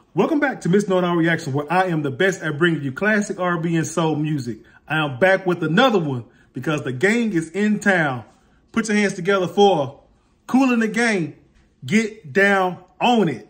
Welcome back to Miss Know It All Reaction, where I am the best at bringing you classic R&B and soul music. I am back with another one because the gang is in town. Put your hands together for Kool and the Gang. Get down on it.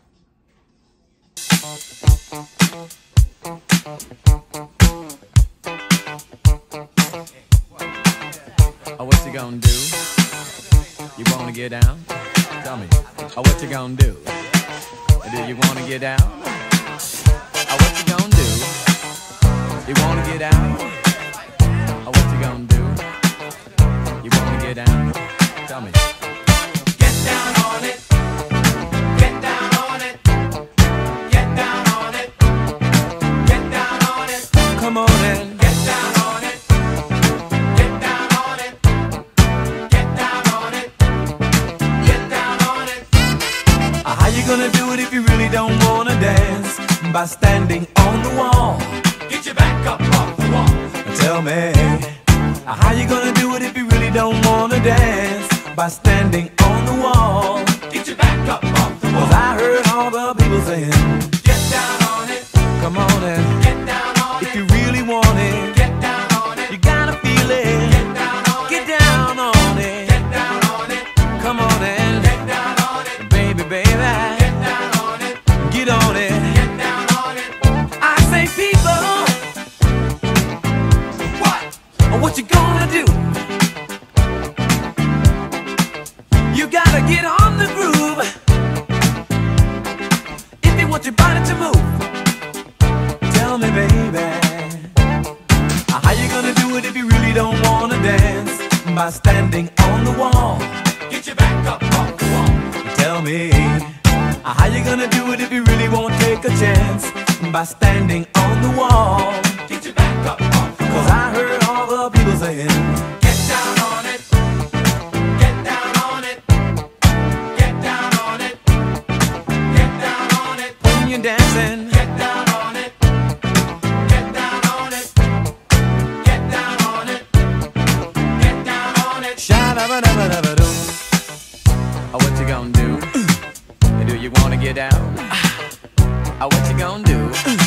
Oh, what you gonna do? You wanna get down? Tell me. Oh, what you gonna do? Do you wanna get down? Oh, what you gonna do? You wanna get down? Oh, what you gonna do? You wanna get down? Tell me. Get down on it. Get down on it. Get down on it. Get down on it. Come on and get down on it. Get down on it. Get down on it. Get down on it. how you gonna do it if you really don't wanna dance? By standing on the wall. Get your back up off the wall. Tell me, how you gonna do it if you really don't wanna dance? By standing on the wall. Get your back up off the wall. 'Cause I heard all the people saying, get down on it. come on and Get down on it. if you really want it, Get down on it. you gotta feel it. Get down on it. Get down on it. Get down on it. Come on and Get down on it. baby, baby, Get down on it. get on it. Get down on it. I say, people, what you gonna do? You gotta get on the groove if you want your body to move. Tell me, baby, how you gonna do it if you really don't wanna dance? By standing on the wall. Get your back up off the wall. Tell me, how you gonna do it if you really won't take a chance? By standing on the wall. Get your back up off the wall. 'Cause I heard all the people saying, get down on it. Get down on it. Get down on it. Get down on it. when you're dancing, Get down on it. Get down on it. Get down on it. Get down on it. sha-da-ba-da-ba-da-ba-doo. Oh, what you gonna do? Do you wanna get down? Oh, what you gonna do?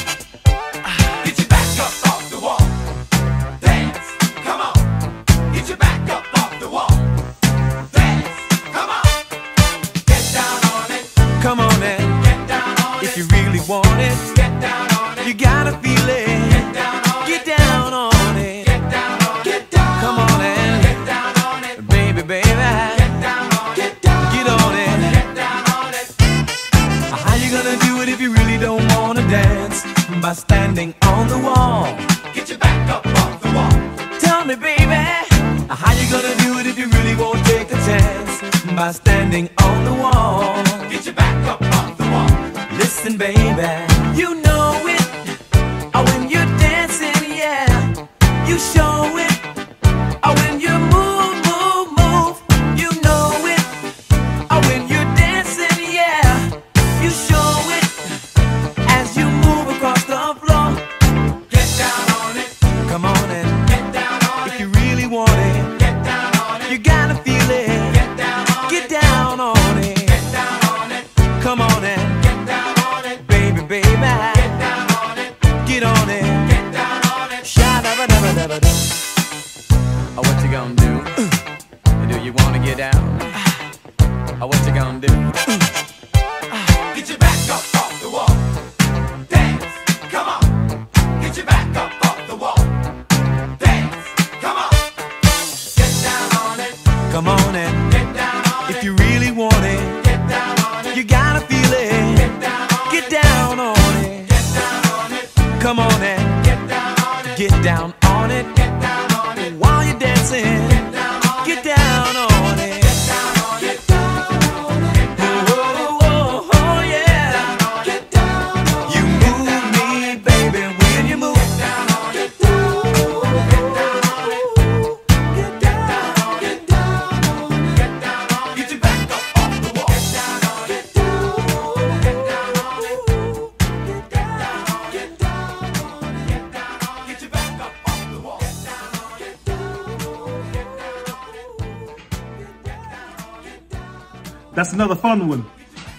Get your back up off the wall. Dance. Come on. Get your back up off the wall. Dance. Come on. Get down on it. Come on and Get down on it. if you really want it, Get down on it. you gotta feel it. Get down on it. Get down on it. Get down on it. Get down. Come on and Get down on it. baby, baby, Get down on it. Get down. get on it. Get down on it. How you gonna do it if you really don't wanna dance? By standing on the wall. Get your back up off the wall. Tell me, baby, how you gonna do it if you really won't take a chance? By standing on the wall. Get your back up off the wall. Listen, baby, you know it. Oh, when you're dancing, yeah, you show it. Oh, when you move, move, move, you know it. Oh, when you're dancing, yeah, you show it. As you move across the floor, Get down on it. come on and Get down on if it. you really want it, Get down on it. you gotta feel it. Get down on Get it. down on it. Get down on it. Come on and Get down on it. baby, baby, Get down on it. get on it. Get down on it. Sha-da-ba-da-ba-da-ba-doo. Oh, what you gonna do? Do you wanna get down? Oh, what you gonna do? Get your back up off the wall. Dance. Come on. Get your back up off the wall. Dance. Come on. Get down on it. Come on and Get down on it. if you really want it, Get down on it. you gotta feel it. Get down on Get it. down on it. Get down on it. Come on and Get down on it. get down on it. Get down on it. While you're dancing, Get down on it. get down on it. Get down on it. Get down on it. Get down on it. Oh, oh, oh, yeah. Get down on it. You move me, baby, when you move. Get down on it. Get down on it. Get down on it. Get down on it. Get down on it. Get down on it. Get your back up off the wall. Get down on it. Get down on it. Get down on it. Get down on it. Get down on it. Get down on it. Get your back up off the wall. Get down on it. Get down on it. Get down on it. That's another fun one.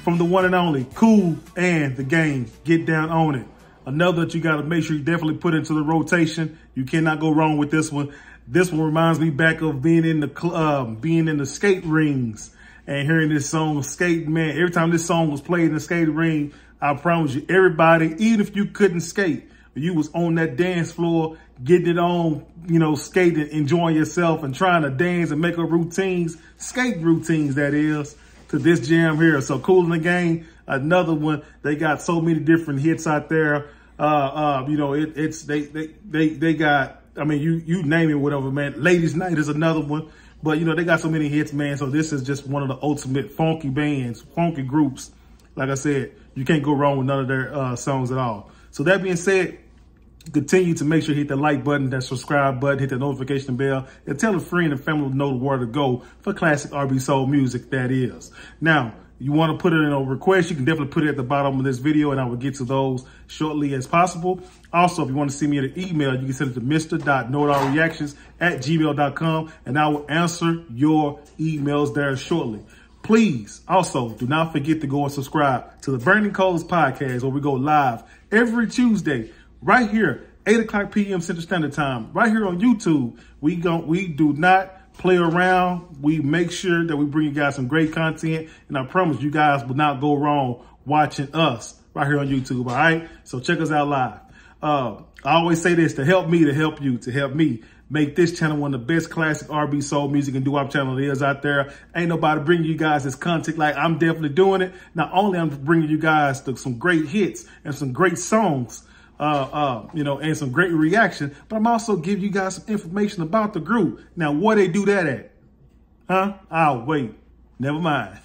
from the one and only Kool and the Gang. Get Down on It. Another that you got to make sure you definitely put into the rotation. You cannot go wrong with this one. This one reminds me back of being in the club, being in the skate rings and hearing this song, Skate. Man, every time this song was played in the skate ring, I promise you, everybody, even if you couldn't skate, you was on that dance floor, getting it on, you know, skating, enjoying yourself and trying to dance and make up routines, skate routines, that is, to this jam here. So Kool and the Gang, another one. They got so many different hits out there. You know, they got, I mean, you name it, whatever, man. Ladies Night is another one. But, you know, they got so many hits, man. So this is just one of the ultimate funky bands, funky groups. Like I said, you can't go wrong with none of their songs at all. So that being said, continue to make sure you hit the like button, that subscribe button, hit the notification bell, and tell a friend and family to know where to go for classic R&B soul music, that is. Now, you want to put it in a request, you can definitely put it at the bottom of this video, and I will get to those shortly as possible. Also, if you want to send me an email, you can send it to mr.knowitallreactions@gmail.com, and I will answer your emails there shortly. Please, also, do not forget to go and subscribe to the Burning Coals podcast, where we go live every Tuesday, right here, 8 o'clock p.m. Central Standard Time, right here on YouTube. We do not play around. We make sure that we bring you guys some great content, and I promise you guys will not go wrong watching us right here on YouTube, all right? So check us out live. I always say this, to help me, to help you, to help me make this channel one of the best classic R&B soul music and doo-wop channel there is out there. Ain't nobody bringing you guys this content like I'm definitely doing it. Not only I'm bringing you guys some great hits and some great songs, you know, and some great reaction, but I'm also giving you guys some information about the group. Now, where they do that at? Huh? I'll wait. Never mind.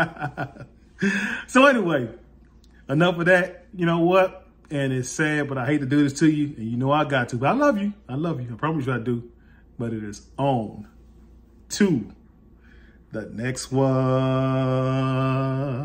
So anyway, enough of that. You know what? And it's sad, but I hate to do this to you. And you know I got to. But I love you. I love you. I promise you I do. But it is on to the next one.